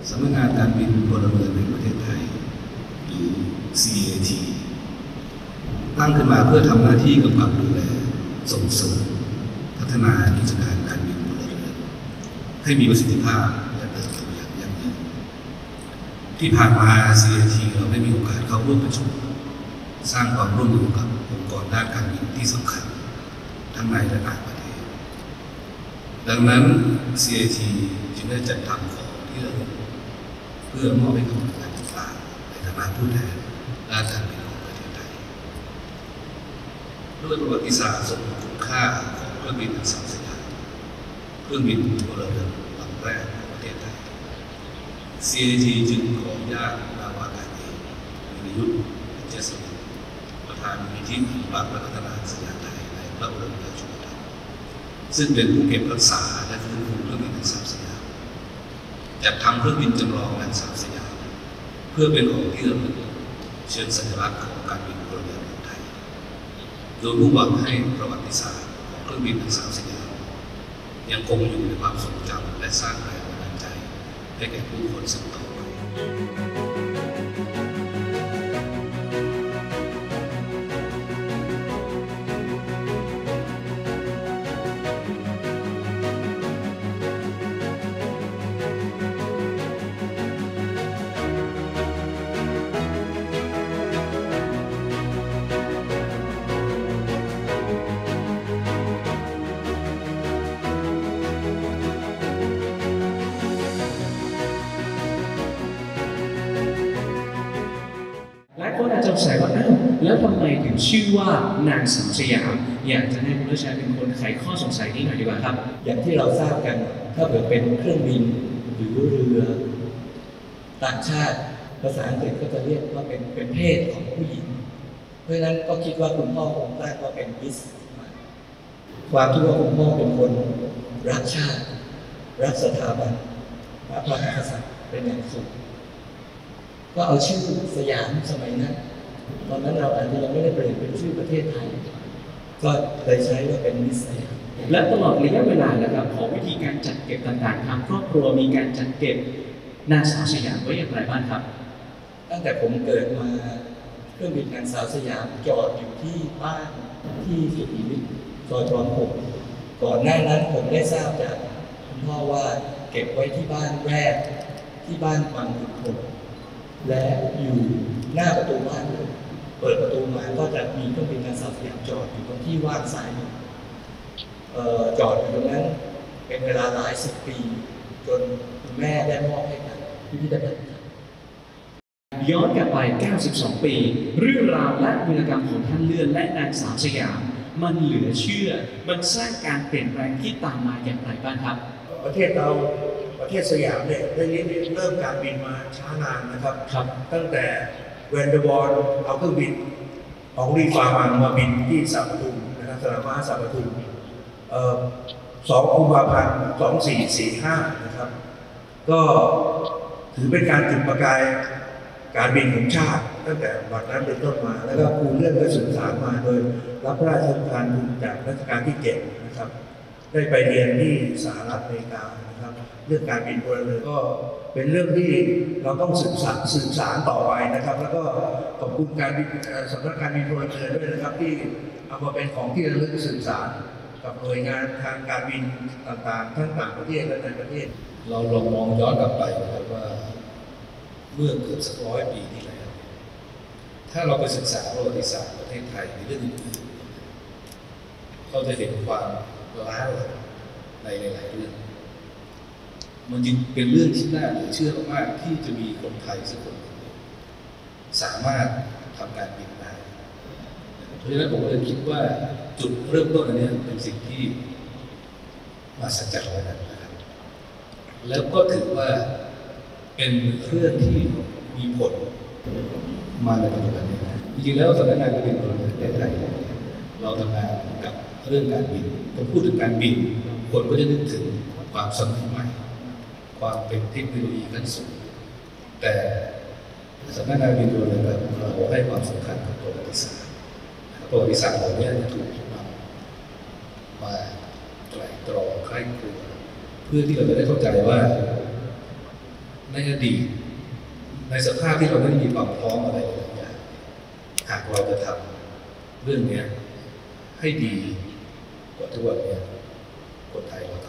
สำนักงานการบินพลเรือนแห่งประเทศไทยหรือ CAT ตั้งขึ้นมาเพื่อทำหน้าที่กำกับดูแลส่งเสริมพัฒนากิจการการบินพลเรือนให้มีประสิทธิภาพและเติบโตอย่างยั่งยืนที่ผ่านมา CAT เราได้มีโอกาสเข้าร่วมประชุมสร้างความร่วมมือกับองค์กรด้านการบินที่สำคัญทั้งในและต่างประเทศดังนั้น CAT จึงได้จัดทำของที่ระลึกเพื่อมอบให้กับหน่วยงานต่างๆในฐานะผู้แทนด้านการบินของประเทศไทยด้วยประวัติศาสตร์สมคุณค่าของเครื่องบินทั้งสามสายเครื่องบินพลเรือนลำแรกของประเทศไทย CAT จึงขออนุญาตนาวากาศเอกวิรยุทธ์เจษฎาประธานมูลนิธิอนุรักษ์และพัฒนาสยามไทยในพระบรมราชูปถัมภ์ซึ่งเป็นผู้เก็บรักษาและฟื้นฟูเครื่องบินทั้งสามสายจัดทำเครื่องบินจำลองทั้งสามสายเพื่อเป็นของที่ระลึกเชิงสัญลักษณ์ของการบินพลเรือนของไทยโดยมุ่งหวังให้ประวัติศาสตร์ของเครื่องบินทั้งสามสายยังคงอยู่ในความทรงจำและสร้างแรงบันดาลใจให้แก่ผู้คนสืบต่อไปหลายคนอาจจะสงสัยว่าอ้าวแล้วทำไมถึงชื่อว่านางสาวสยามอยากจะให้คุณรัชชัยเป็นคนไขข้อสงสัยนี้หน่อยดีกว่าครับอย่างที่เราทราบกันถ้าเกิดเป็นเครื่องบินหรือเรือต่างชาติภาษาอังกฤษก็จะเรียกว่าเป็นเพศของผู้หญิงเพราะฉะนั้นก็คิดว่าคุณพ่อคงตั้งว่าเป็นมิสความที่ว่าคุณพ่อเป็นคนรักชาติรักสถาบันพระมหากษัตริย์เป็นอย่างสูงก็เอาชื่อสยามสมัยนั้นตอนนั้นเราอาจจะยังไม่ได้เปลี่ยนเป็นชื่อประเทศไทยก็เลยใช้ว่าเป็นมิสสยามและตลอดระยะเวลานะครับของวิธีการจัดเก็บต่างๆทางครอบครัวมีการจัดเก็บนางสาวสยามไว้อย่างไรบ้างครับตั้งแต่ผมเกิดมาเครื่องบินนางสาวสยามจอดอยู่ที่บ้านที่สุขุมวิทซอยทองหกก่อนหน้านั้นผมได้ทราบจากคุณพ่อว่าเก็บไว้ที่บ้านแรกที่บ้านบางขุนพลและอยู่หน้าประตูบ้านเลยเปิดประตูมาก็จะมีเครื่องบินนางสาวสยามจอดอยู่ตรงที่ว่างซ้ายมือจอดอยู่ตรงนั้นเป็นเวลาหลายสิบปีจนคุณแม่ได้มอบให้กับพิพิธภัณฑ์ย้อนกลับไป 92 ปี เรื่องราวและวีรกรรมของท่านเลื่อนและนางสาวสยามมันเหลือเชื่อมันสร้างการเปลี่ยนแปลงที่ตามมาอย่างไรบ้างครับประเทศเราประเทศสยามเนี่ยได้เริ่มการบินมาช้านานนะครับตั้งแต่แวนเดอร์บอลเอาเครื่องบินของรีฟาร์มาบินที่สาปทุมนะครับสนามม้าสาปทุม2 กุมภาพันธ์ 2445นะครับก็ถือเป็นการจุดประกายการบินของชาติตั้งแต่บัดนั้นเป็นต้นมาแล้วก็ครูเลื่อนก็สื่อสารมาโดยรับพระราชทานทุนจากรัชกาลที่7นะครับได้ไปเรียนที่สหรัฐอเมริกานะครับเรื่องการบินพลเรือนก็เป็นเรื่องที่เราต้องสื่อสารต่อไปนะครับแล้วก็ขอบคุณการบินสำนักการบินพลเรือนด้วยนะครับที่เอามาเป็นของที่ระลึกสื่อสารกับหน่วยงานทางการบินต่างๆทั้งต่างประเทศและในประเทศเราลองมองย้อนกลับไปนะครับว่าเมื่อเกือบสัก100 ปีที่แล้วถ้าเราไปศึกษาประวัติศาสตร์ประเทศไทยในเรื่องอื่นๆเราจะเห็นความล้าหลังในหลายๆเรื่องมันจึงเป็นเรื่องที่น่าเหลือเชื่อมากที่จะมีคนไทยสักคนสามารถทำการบินได้เพราะฉะนั้นผมเลยคิดว่าจุดเริ่มต้นอันนี้เป็นสิ่งที่มหัศจรรย์นะครับแล้วก็ถือว่าเป็นเรื่องที่มีผลมาในปัจจุบันนี้จริงๆแล้วสำนักงานการบินพลเรือนประเทศไทยเราทำงานกับเรื่องการบินพอพูดถึงการบินคนก็จะนึกถึงความสมัยใหม่ความเป็นเทคโนโลยีขั้นสูงแต่สำนักงานการบินพลเรือนเราให้ความสำคัญกับประวัติศาสตร์เหล่านี้จะถูกนำมาไตร่ตรองใคร่ครวญเพื่อที่เราจะได้เข้าใจว่าในอดีตในสภาพที่เราไม่ได้มีความพร้อมอะไรหลายอย่างหากเราจะทำเรื่องนี้ให้ดีกว่าทุกวันนี้คนไทยเรา